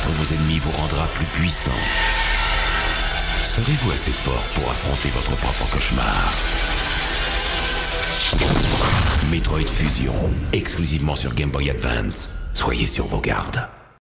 Combattre vos ennemis vous rendra plus puissant. Serez-vous assez fort pour affronter votre propre cauchemar? Metroid Fusion, exclusivement sur Game Boy Advance. Soyez sur vos gardes.